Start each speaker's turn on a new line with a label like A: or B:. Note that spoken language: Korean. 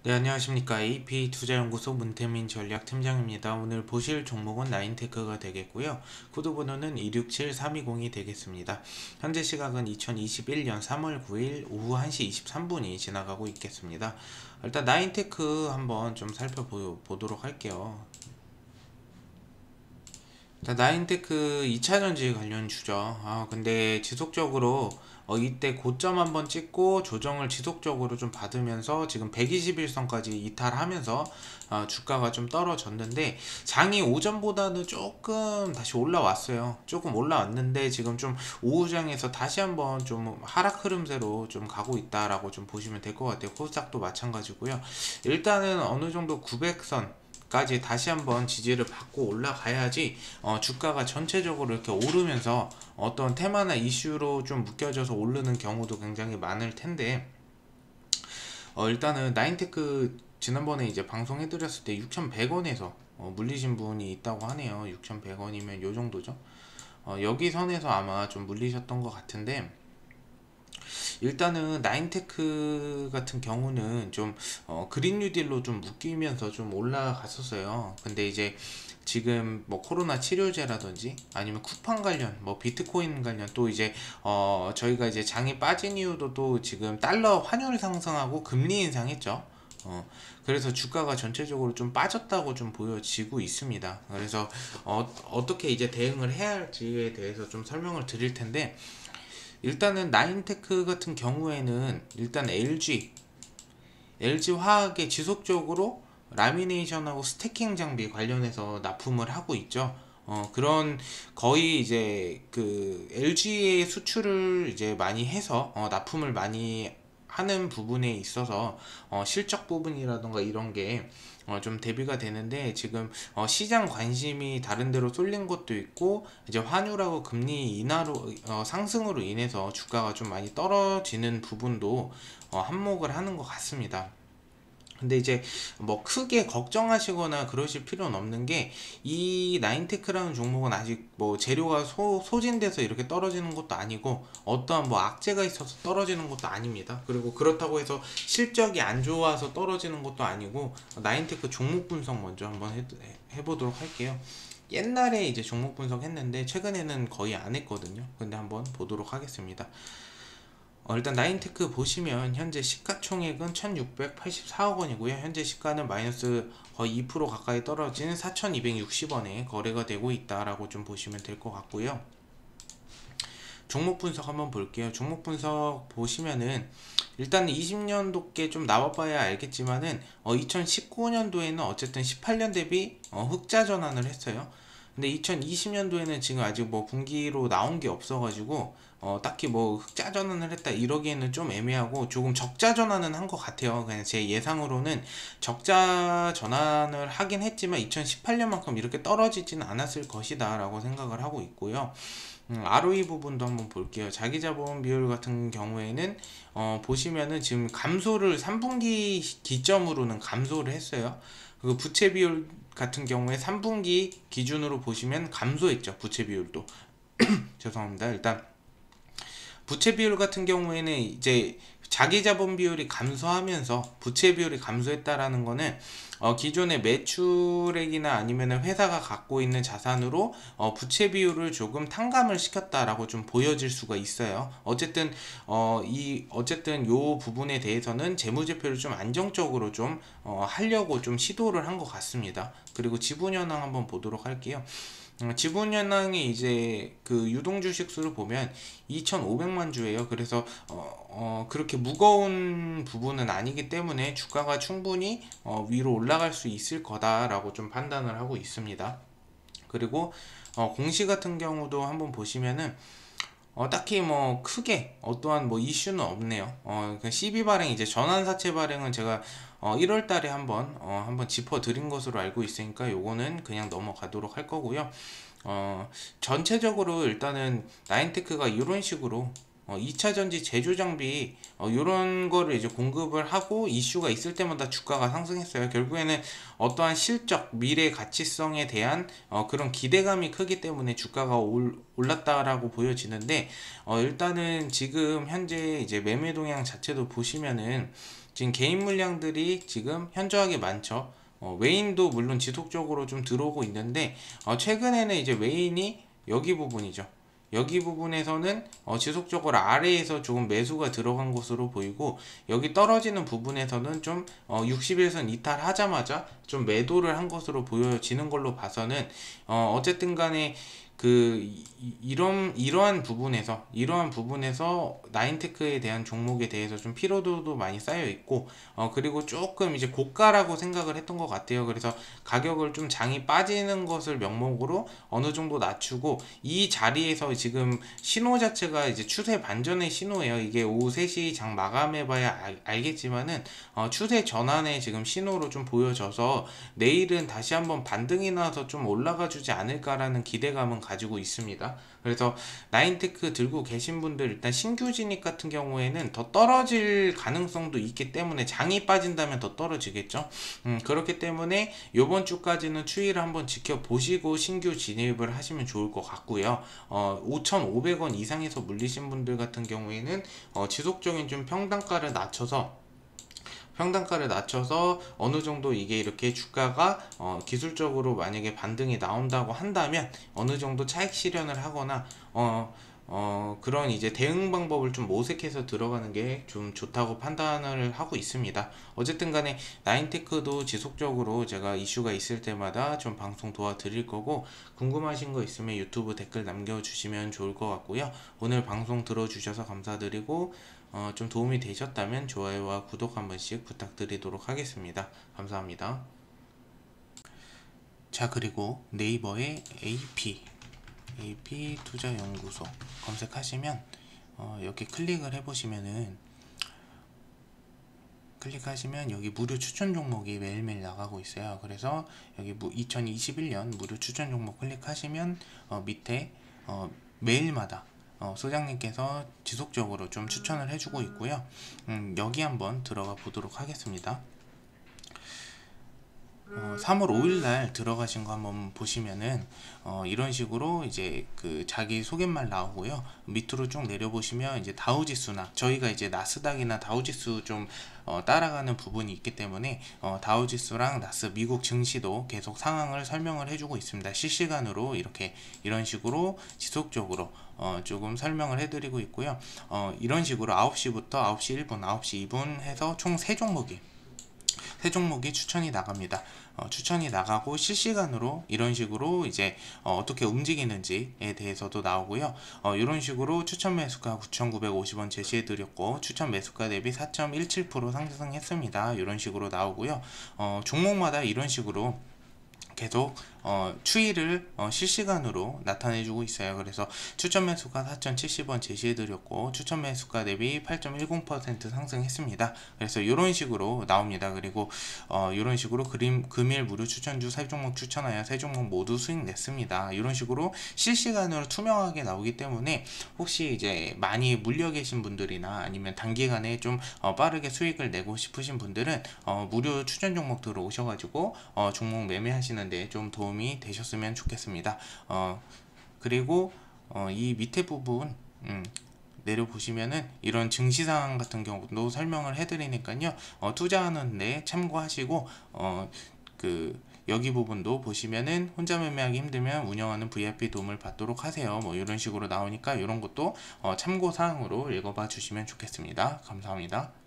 A: 네, 안녕하십니까. AP투자연구소 문태민 전략팀장입니다. 오늘 보실 종목은 나인테크가 되겠고요. 코드번호는 267320이 되겠습니다. 현재 시각은 2021년 3월 9일 오후 1시 23분이 지나가고 있겠습니다. 일단 나인테크 한번 좀 살펴보도록 할게요. 나인테크 2차전지 관련 주죠. 근데 지속적으로 이때 고점 한번 찍고 조정을 지속적으로 좀 받으면서 지금 121선까지 이탈하면서 주가가 좀 떨어졌는데, 장이 오전보다는 조금 다시 올라왔어요. 조금 올라왔는데 지금 좀 오후장에서 다시 한번 좀 하락 흐름세로 좀 가고 있다라고 좀 보시면 될 것 같아요. 코스닥도 마찬가지고요. 일단은 어느 정도 900선 까지 다시 한번 지지를 받고 올라가야지 주가가 전체적으로 이렇게 오르면서 어떤 테마나 이슈로 좀 묶여져서 오르는 경우도 굉장히 많을 텐데, 일단은 나인테크 지난번에 이제 방송해드렸을 때 6,100원에서 물리신 분이 있다고 하네요. 6,100원이면 요 정도죠. 여기 선에서 아마 좀 물리셨던 것 같은데, 일단은 나인테크 같은 경우는 좀 그린 뉴딜로 좀 묶이면서 좀 올라갔었어요. 근데 이제 지금 뭐 코로나 치료제라든지 아니면 쿠팡 관련, 뭐 비트코인 관련, 또 이제 저희가 이제 장이 빠진 이유도 또 지금 달러 환율 상승하고 금리 인상했죠. 그래서 주가가 전체적으로 좀 빠졌다고 좀 보여지고 있습니다. 그래서 어떻게 이제 대응을 해야 할지에 대해서 좀 설명을 드릴 텐데, 일단은 나인테크 같은 경우에는 일단 LG 화학에 지속적으로 라미네이션하고 스태킹 장비 관련해서 납품을 하고 있죠. 그런 거의 이제 그 LG의 수출을 이제 많이 해서 납품을 많이 하는 부분에 있어서 실적 부분이라던가 이런 게 좀 대비가 되는데, 지금 시장 관심이 다른 데로 쏠린 것도 있고, 이제 환율하고 금리 인하로 상승으로 인해서 주가가 좀 많이 떨어지는 부분도 한몫을 하는 것 같습니다. 근데 이제 뭐 크게 걱정하시거나 그러실 필요는 없는 게, 이 나인테크라는 종목은 아직 뭐 재료가 소진돼서 이렇게 떨어지는 것도 아니고, 어떠한 뭐 악재가 있어서 떨어지는 것도 아닙니다. 그리고 그렇다고 해서 실적이 안 좋아서 떨어지는 것도 아니고, 나인테크 종목 분석 먼저 한번 해보도록 할게요. 옛날에 이제 종목 분석 했는데 최근에는 거의 안 했거든요. 근데 한번 보도록 하겠습니다. 일단 나인테크 보시면 현재 시가총액은 1684억 원이고요. 현재 시가는 마이너스 거의 2% 가까이 떨어진 4260원에 거래가 되고 있다라고 좀 보시면 될 것 같고요. 종목 분석 한번 볼게요. 종목 분석 보시면은 일단 20년도께 좀 나와봐야 알겠지만은 2019년도에는 어쨌든 18년 대비 흑자 전환을 했어요. 근데 2020년도에는 지금 아직 뭐 분기로 나온 게 없어가지고 딱히 뭐 흑자 전환을 했다 이러기에는 좀 애매하고, 조금 적자 전환은 한 것 같아요. 그냥 제 예상으로는 적자 전환을 하긴 했지만 2018년만큼 이렇게 떨어지지는 않았을 것이다 라고 생각을 하고 있고요. ROE 부분도 한번 볼게요. 자기자본 비율 같은 경우에는 보시면은 지금 감소를 3분기 기점으로는 감소를 했어요. 그 부채 비율 같은 경우에 3분기 기준으로 보시면 감소했죠. 부채 비율도. 죄송합니다. 일단 부채 비율 같은 경우에는 이제 자기 자본 비율이 감소하면서 부채 비율이 감소했다라는 거는 기존의 매출액이나 아니면 회사가 갖고 있는 자산으로 부채 비율을 조금 탕감을 시켰다라고 좀 보여질 수가 있어요. 어쨌든 어쨌든 요 부분에 대해서는 재무제표를 좀 안정적으로 좀 하려고 좀 시도를 한 것 같습니다. 그리고 지분 현황 한번 보도록 할게요. 지분 현황이 이제 그 유동 주식 수를 보면 2,500만 주예요. 그래서 그렇게 무거운 부분은 아니기 때문에 주가가 충분히 위로 올라갈 수 있을 거다라고 좀 판단을 하고 있습니다. 그리고 공시 같은 경우도 한번 보시면은 딱히 뭐 크게 어떠한 뭐 이슈는 없네요. 그 CB 발행, 이제 전환사채 발행은 제가 1월 달에 한번 짚어 드린 것으로 알고 있으니까 요거는 그냥 넘어가도록 할 거고요. 전체적으로 일단은 나인테크가 이런 식으로 2차 전지 제조 장비 이런 거를 이제 공급을 하고 이슈가 있을 때마다 주가가 상승했어요. 결국에는 어떠한 실적, 미래 가치성에 대한 그런 기대감이 크기 때문에 주가가 올랐다라고 보여지는데 일단은 지금 현재 이제 매매 동향 자체도 보시면은 지금 개인 물량들이 지금 현저하게 많죠. 외인도 물론 지속적으로 좀 들어오고 있는데 최근에는 이제 외인이 여기 부분이죠. 여기 부분에서는 지속적으로 아래에서 조금 매수가 들어간 것으로 보이고, 여기 떨어지는 부분에서는 좀 60일선 이탈하자마자 좀 매도를 한 것으로 보여지는 걸로 봐서는 어쨌든 간에 이러한 부분에서 나인테크에 대한 종목에 대해서 좀 피로도도 많이 쌓여 있고, 그리고 조금 이제 고가라고 생각을 했던 것 같아요. 그래서 가격을 좀 장이 빠지는 것을 명목으로 어느 정도 낮추고, 이 자리에서 지금 신호 자체가 이제 추세 반전의 신호예요. 이게 오후 3시 장 마감해 봐야 알겠지만은 추세 전환의 지금 신호로 좀 보여져서 내일은 다시 한번 반등이 나와서 좀 올라가 주지 않을까라는 기대감은 가지고 있습니다. 그래서 나인테크 들고 계신 분들, 일단 신규 진입 같은 경우에는 더 떨어질 가능성도 있기 때문에, 장이 빠진다면 더 떨어지겠죠. 그렇기 때문에 요번 주까지는 추이를 한번 지켜보시고 신규 진입을 하시면 좋을 것 같고요. 5,500원 이상에서 물리신 분들 같은 경우에는 지속적인 좀 평단가를 낮춰서 어느 정도 이게 이렇게 주가가 기술적으로 만약에 반등이 나온다고 한다면 어느 정도 차익 실현을 하거나 그런 이제 대응 방법을 좀 모색해서 들어가는 게 좀 좋다고 판단을 하고 있습니다. 어쨌든 간에 나인테크도 지속적으로 제가 이슈가 있을 때마다 좀 방송 도와드릴 거고, 궁금하신 거 있으면 유튜브 댓글 남겨주시면 좋을 것 같고요. 오늘 방송 들어주셔서 감사드리고, 좀 도움이 되셨다면 좋아요와 구독 한 번씩 부탁드리도록 하겠습니다. 감사합니다. 자, 그리고 네이버에 AP 투자연구소 검색하시면 여기 클릭을 해보시면은, 여기 무료 추천 종목이 매일매일 나가고 있어요. 그래서 여기 2021년 무료 추천 종목 클릭하시면 밑에 매일마다 소장님께서 지속적으로 좀 추천을 해주고 있고요. 여기 한번 들어가 보도록 하겠습니다. 3월 5일날 들어가신 거 한번 보시면은 이런 식으로 이제 자기 소개말 나오고요. 밑으로 쭉 내려보시면 이제 다우지수나, 저희가 이제 나스닥이나 다우지수 좀 따라가는 부분이 있기 때문에 다우지수랑 나스 미국 증시도 계속 상황을 설명을 해주고 있습니다. 실시간으로 이런 식으로 지속적으로 조금 설명을 해드리고 있고요. 이런 식으로 9시부터 9시 1분, 9시 2분 해서 총 3종목이 추천이 나갑니다. 추천이 나가고 실시간으로 이런 식으로 이제 어떻게 움직이는지에 대해서도 나오고요. 이런 식으로 추천 매수가 9,950원 제시해 드렸고, 추천 매수가 대비 4.17% 상승했습니다. 이런 식으로 나오고요. 종목마다 이런 식으로 계속 추이를 실시간으로 나타내주고 있어요. 그래서 추천 매수가 4,070원 제시해드렸고, 추천 매수가 대비 8.10% 상승했습니다. 그래서 이런 식으로 나옵니다. 그리고 이런 식으로 금일 무료 추천주 3종목 추천하여 3종목 모두 수익 냈습니다. 이런 식으로 실시간으로 투명하게 나오기 때문에, 혹시 이제 많이 물려 계신 분들이나 아니면 단기간에 좀 빠르게 수익을 내고 싶으신 분들은 무료 추천 종목 들어오셔가지고 종목 매매하시는데 좀 도움이 되셨으면 좋겠습니다. 그리고 이 밑에 부분 내려보시면은 이런 증시상황 같은 경우도 설명을 해드리니까요. 투자하는데 참고하시고, 여기 부분도 보시면은 혼자 매매하기 힘들면 운영하는 VIP 도움을 받도록 하세요. 뭐 이런 식으로 나오니까 이런 것도 참고 사항으로 읽어봐 주시면 좋겠습니다. 감사합니다.